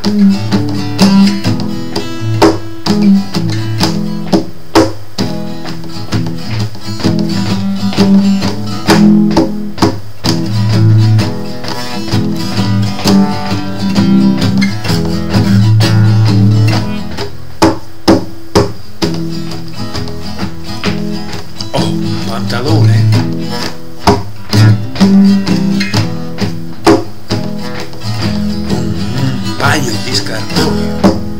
Pantalone, un paio di scarponi,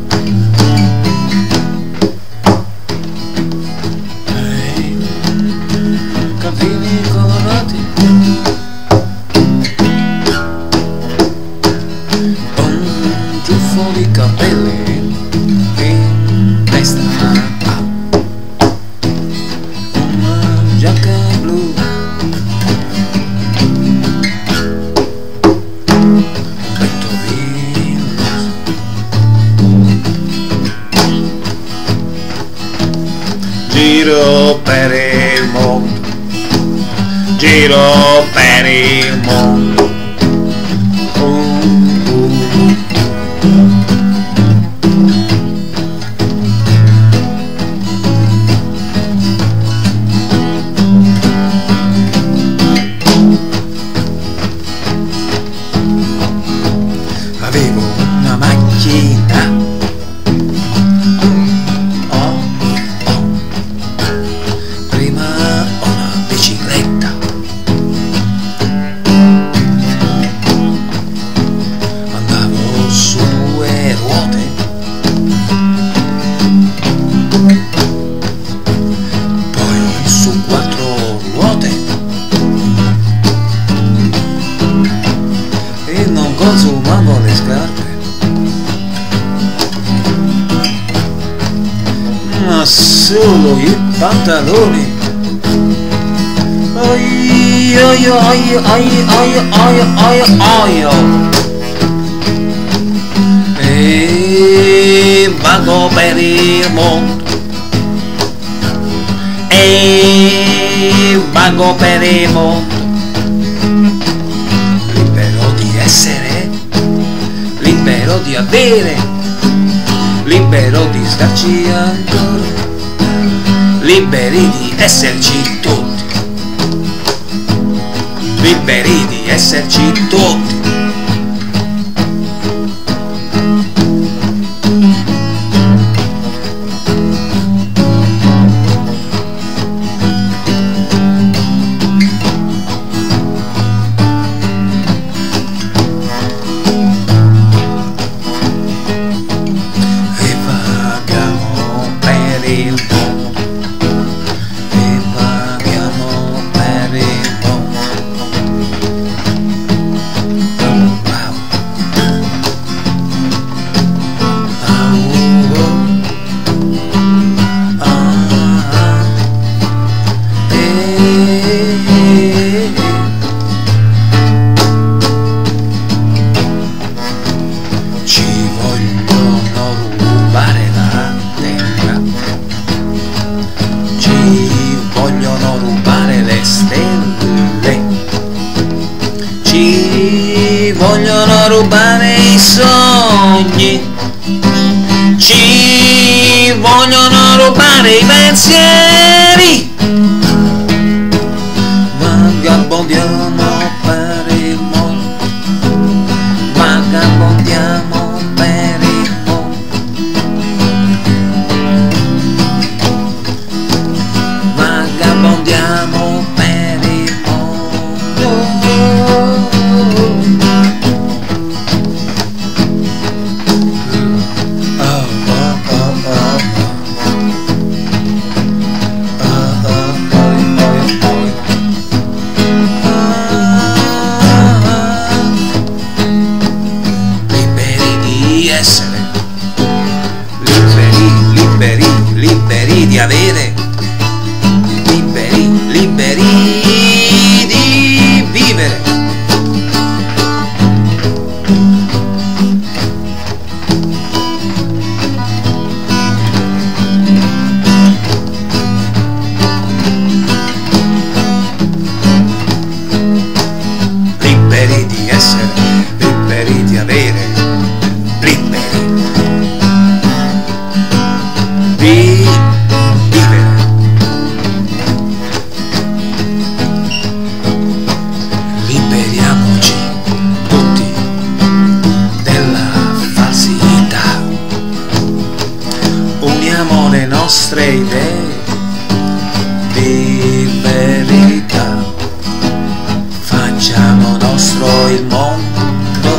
capelli colorati, un ciuffo di capelli in testa, giacca blu, un pettorino, giro per il mondo, giro per il mondo. Avevo una macchina, prima una bicicletta, andavo su 2 ruote, poi su 4 ruote e non consumavo le scarpe, ma solo i pantaloni. Ai ai ai ai ai ai ai ai. E vago per il mondo, e vago per il mondo, libero di essere, libero di avere, libero di starci ancora, liberi di esserci tutti, liberi di esserci tutti. Vogliono rubare le stelle, ci vogliono rubare i sogni, ci vogliono rubare i pensieri, vagabondiamo per il mondo, vagabondiamo per il mondo. Vagabondiamo per il mondo. Liberi di essere, liberi, liberi, liberi di avere, liberi, liberi di vivere. Liberi di essere, liberi di avere, liberi. idee di verità, facciamo nostro il mondo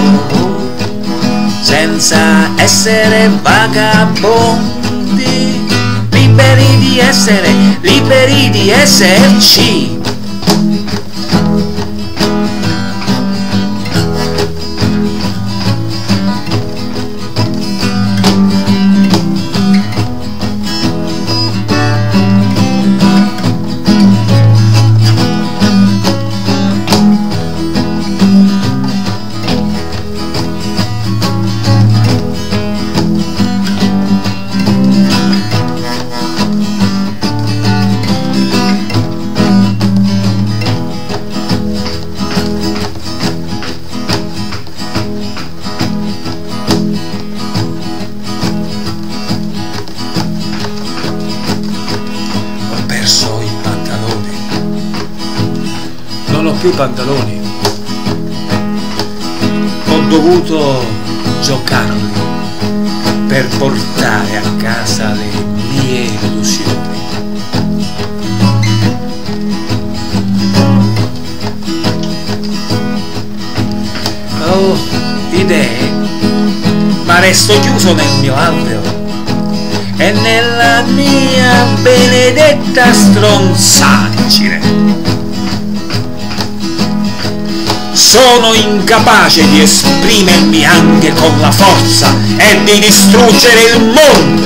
senza essere vagabondi, liberi di esserci. Non ho più pantaloni, ho dovuto giocarli per portare a casa le mie illusioni. Ho idee, ma resto chiuso nel mio alveo e nella mia benedetta stronzaggine. Sono incapace di esprimermi anche con la forza e di distruggere il mondo.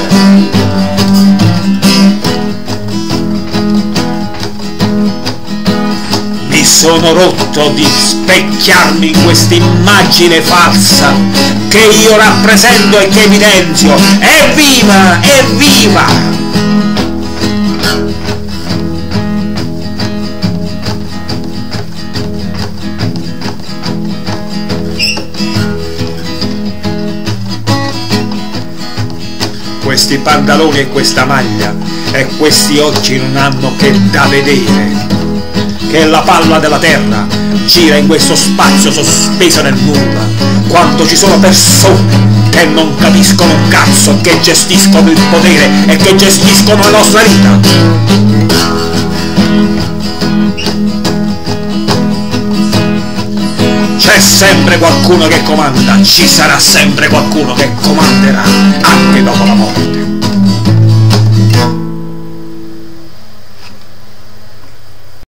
Mi sono rotto di specchiarmi in quest'immagine falsa che io rappresento e che evidenzio. Evviva! Evviva! Questi pantaloni e questa maglia e questi occhi non hanno che da vedere che la palla della terra gira in questo spazio sospeso nel nulla, quando ci sono persone che non capiscono un cazzo, che gestiscono il potere e che gestiscono la nostra vita. C'è sempre qualcuno che comanda, ci sarà sempre qualcuno che comanderà anche dopo la morte.